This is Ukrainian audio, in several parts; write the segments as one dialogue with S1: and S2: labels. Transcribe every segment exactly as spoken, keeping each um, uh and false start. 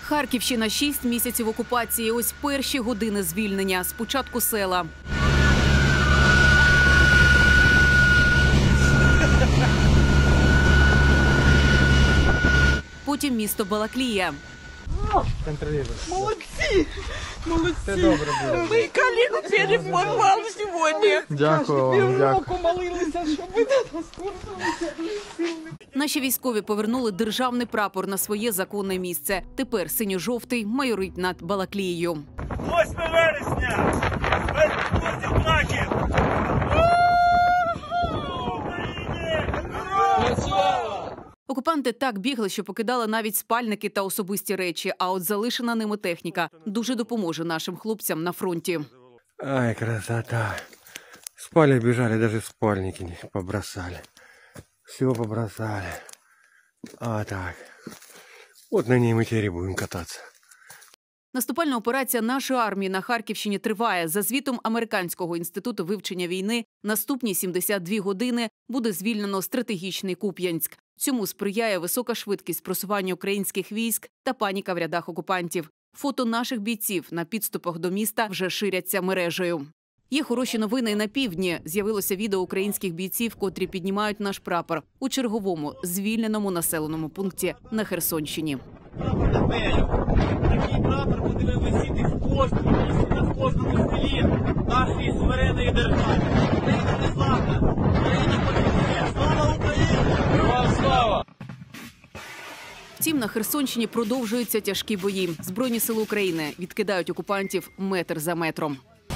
S1: Харківщина – шість місяців окупації. Ось перші години звільнення. Спочатку села. Потім місто Балаклія.
S2: Молодці! Молодці! Ми коліну переформували сьогодні.
S3: Дякую.
S2: Півроку молилися, щоб ви до нас повернулися.
S1: Наші військові повернули державний прапор на своє законне місце. Тепер синьо-жовтий майорить над Балаклією.
S4: восьме вересня! Без курсів знаків!
S1: Окупанти так бігли, що покидали навіть спальники та особисті речі. А от залишена ними техніка дуже допоможе нашим хлопцям на фронті.
S3: Ай, красота. Спали, бежали, даже спальники не побросали. Все побросали. А так. Вот на ней мы теперь и будем кататься.
S1: Наступальна операція нашої армії на Харківщині триває. За звітом Американського інституту вивчення війни, наступні сімдесят дві години буде звільнено стратегічний Куп'янськ. Цьому сприяє висока швидкість просування українських військ та паніка в рядах окупантів. Фото наших бійців на підступах до міста вже ширяться мережею. Є хороші новини і на півдні. З'явилося відео українських бійців, котрі піднімають наш прапор у черговому звільненому населеному пункті на Херсонщині.
S4: Прапор Дебелю. Такий прапор буде висіти в кожному місті, в кожному селі нашої суверенної держави. Україна незламна. Україна подивиться. Слава Україні! Героям слава!
S1: Втім, на Херсонщині продовжуються тяжкі бої. Збройні сили України відкидають окупантів метр за метром.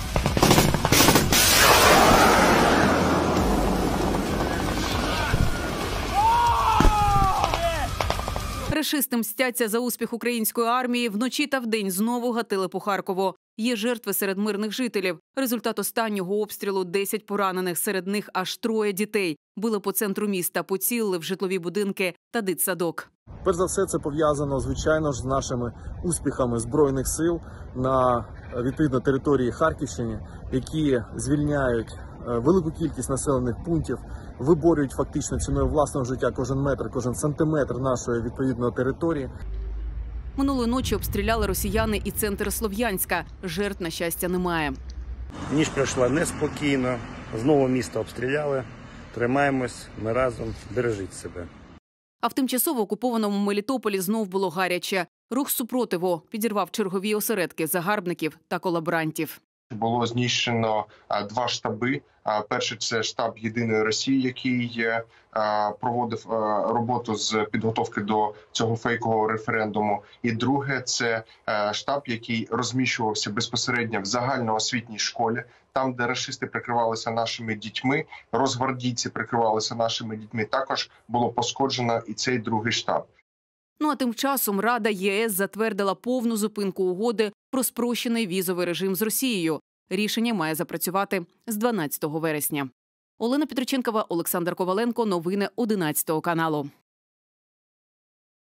S1: Рашисти мстяться за успіх української армії. Вночі та вдень знову гатили по Харкову. Є жертви серед мирних жителів. Результат останнього обстрілу – десять поранених, серед них аж троє дітей. Били по центру міста, поцілили в житлові будинки та дитсадок.
S5: Перш за все, це пов'язано, звичайно ж, з нашими успіхами Збройних сил на, відповідно, території Харківщини, які звільняють велику кількість населених пунктів, виборюють фактично ціною власного життя кожен метр, кожен сантиметр нашої, відповідно, території.
S1: Минулої ночі обстріляли росіяни і центр Слов'янська. Жертв, на щастя, немає.
S6: Ніч пройшла неспокійно. Знову місто обстріляли. Тримаємось, ми разом, бережіть себе.
S1: А в тимчасово окупованому Мелітополі знов було гаряче. Рух супротиву підірвав чергові осередки загарбників та колаборантів.
S7: Було знищено два штаби. Перший – це штаб «Єдиної Росії», який проводив роботу з підготовки до цього фейкового референдуму. І друге – це штаб, який розміщувався безпосередньо в загальноосвітній школі, там, де рашисти прикривалися нашими дітьми, розгвардійці прикривалися нашими дітьми. Також було пошкоджено і цей другий штаб.
S1: Ну а тим часом Рада ЄС затвердила повну зупинку угоди про спрощений візовий режим з Росією. Рішення має запрацювати з дванадцятого вересня. Олена Петриченкова, Олександр Коваленко. Новини одинадцятого каналу.